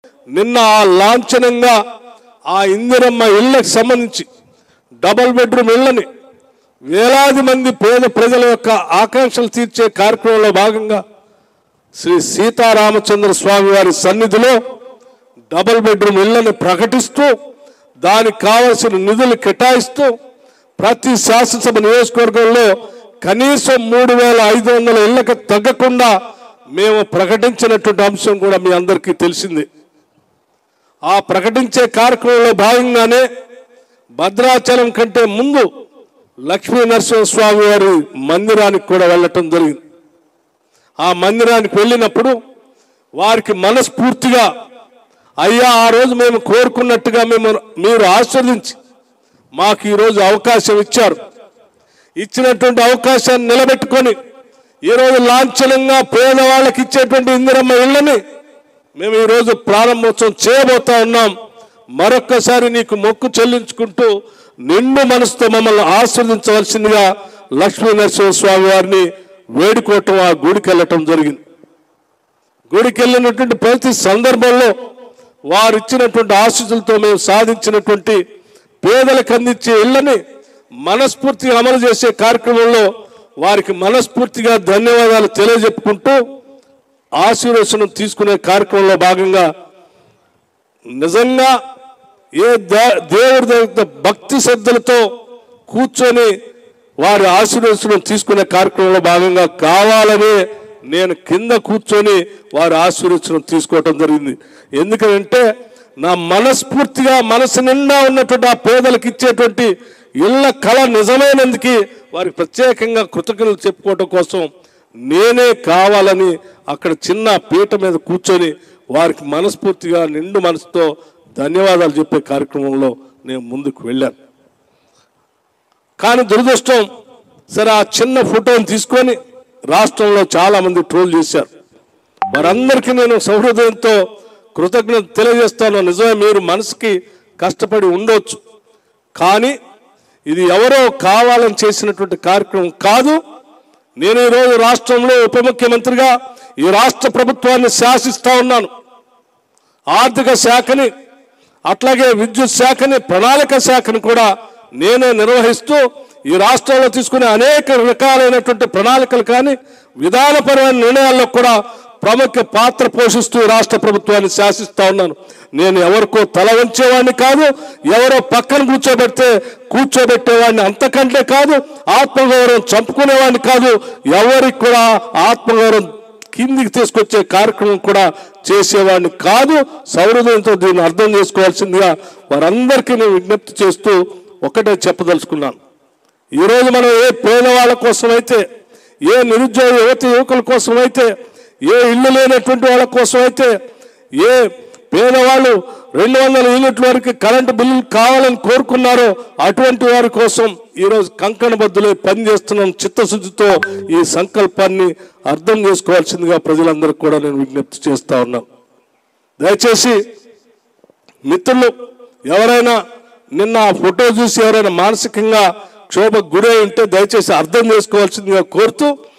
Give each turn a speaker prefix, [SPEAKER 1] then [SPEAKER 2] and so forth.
[SPEAKER 1] నిన్న ఆ లాంఛనంగా ఆ ఇందిరమ్మ ఇళ్ళకి సంబంధించి డబుల్ బెడ్రూమ్ ఇళ్ళని వేలాది మంది పేద ప్రజల యొక్క ఆకాంక్షలు తీర్చే కార్యక్రమంలో భాగంగా శ్రీ సీతారామచంద్ర స్వామి వారి సన్నిధిలో డబుల్ బెడ్రూమ్ ఇళ్లను ప్రకటిస్తూ దానికి కావలసిన నిధులు కేటాయిస్తూ ప్రతి శాసనసభ నియోజకవర్గంలో కనీసం 3500 ఇళ్లకు తగ్గకుండా మేము ప్రకటించినటువంటి అంశం కూడా మీ అందరికీ తెలిసింది. ఆ ప్రకటించే కార్యక్రమంలో భాగంగానే భద్రాచలం కంటే ముందు లక్ష్మీ నరసింహస్వామి వారి మందిరానికి కూడా వెళ్ళటం జరిగింది. ఆ మందిరానికి వెళ్ళినప్పుడు వారికి మనస్ఫూర్తిగా అయ్యా ఆ రోజు మేము కోరుకున్నట్టుగా మీరు ఆశీర్వదించి మాకు ఈరోజు అవకాశం ఇచ్చారు. ఇచ్చినటువంటి అవకాశాన్ని నిలబెట్టుకొని ఈరోజు లాంఛనంగా పేదవాళ్ళకి ఇచ్చేటువంటి ఇందిరమ్మ ఇళ్ళని మేము ఈరోజు ప్రారంభోత్సవం చేయబోతా ఉన్నాం. మరొక్కసారి నీకు మొక్కు చెల్లించుకుంటూ నిండు మనసుతో మమ్మల్ని ఆశీర్వదించవలసిందిగా లక్ష్మీ నరసింహస్వామి వారిని వేడుకోవటం ఆ గుడికి వెళ్ళటం జరిగింది. గుడికి వెళ్ళినటువంటి ప్రతి సందర్భంలో వారు ఇచ్చినటువంటి ఆశీస్సులతో మేము సాధించినటువంటి పేదలకు అందించే ఇళ్ళని మనస్ఫూర్తిగా అమలు చేసే కార్యక్రమంలో వారికి మనస్ఫూర్తిగా ధన్యవాదాలు తెలియజెప్పుకుంటూ ఆశీర్వచనం తీసుకునే కార్యక్రమంలో భాగంగా నిజంగా ఏ దేవుడి దగ్గర భక్తి శ్రద్ధలతో కూర్చొని వారి ఆశీర్వచనం తీసుకునే కార్యక్రమంలో భాగంగా కావాలనే నేను కింద కూర్చొని వారి ఆశీర్వచనం తీసుకోవటం జరిగింది. ఎందుకంటే నా మనస్ఫూర్తిగా మనసు నిండా ఉన్నటువంటి ఆ పేదలకు ఇచ్చేటువంటి ఇళ్ల కళ నిజమైనందుకు వారికి ప్రత్యేకంగా కృతజ్ఞతలు చెప్పుకోవటం కోసం నేనే కావాలని అక్కడ చిన్న పీట మీద కూర్చొని వారికి మనస్ఫూర్తిగా నిండు మనసుతో ధన్యవాదాలు చెప్పే కార్యక్రమంలో నేను ముందుకు వెళ్ళాను. కానీ దురదృష్టం సరే ఆ చిన్న ఫోటోని తీసుకొని రాష్ట్రంలో చాలా మంది ట్రోల్ చేశారు. వారందరికీ నేను సౌహృదయంతో కృతజ్ఞత తెలియజేస్తాను. నిజమే, మీరు మనసుకి కష్టపడి ఉండవచ్చు, కానీ ఇది ఎవరో కావాలని చేసినటువంటి కార్యక్రమం కాదు. నేను ఈరోజు రాష్ట్రంలో ఉప ముఖ్యమంత్రిగా ఈ రాష్ట్ర ప్రభుత్వాన్ని శాసిస్తా ఉన్నాను. ఆర్థిక శాఖని అట్లాగే విద్యుత్ శాఖని ప్రణాళిక శాఖని కూడా నేనే నిర్వహిస్తూ ఈ రాష్ట్రంలో తీసుకునే అనేక రకాలైనటువంటి ప్రణాళికలు కానీ విధానపరమైన నిర్ణయాల్లో కూడా ప్రముఖ పాత్ర పోషిస్తూ రాష్ట్ర ప్రభుత్వాన్ని శాసిస్తా ఉన్నాను. నేను ఎవరికో తల వంచేవాడిని కాదు, ఎవరో పక్కన కూర్చోబెట్టేవాడిని అంతకంటే కాదు, ఆత్మగౌరవం చంపుకునేవాడిని కాదు, ఎవరికి కూడా ఆత్మగౌరవం కిందికి తీసుకొచ్చే కార్యక్రమం కూడా చేసేవాడిని కాదు. సౌహృదయంతో దీన్ని అర్థం చేసుకోవాల్సిందిగా వారందరికీ నేను విజ్ఞప్తి చేస్తూ ఒకటే చెప్పదలుచుకున్నాను. ఈరోజు మనం ఏ పేదవాళ్ళ కోసం అయితే, ఏ నిరుద్యోగ యువకుల కోసం అయితే, ఏ ఇల్లు లేనటువంటి వాళ్ళ కోసం అయితే, ఏ పేదవాళ్ళు 200 యూనిట్ల వరకు కరెంటు బిల్లులు కావాలని కోరుకున్నారో అటువంటి వారి కోసం ఈరోజు కంకణబద్దులై పనిచేస్తున్నాం. చిత్తశుద్ధితో ఈ సంకల్పాన్ని అర్థం చేసుకోవాల్సిందిగా ప్రజలందరికీ కూడా నేను విజ్ఞప్తి చేస్తా ఉన్నాను. దయచేసి మిత్రులు ఎవరైనా నిన్న ఆ ఫోటో చూసి ఎవరైనా మానసికంగా క్షోభకు గురై ఉంటే దయచేసి అర్థం చేసుకోవాల్సిందిగా కోరుతూ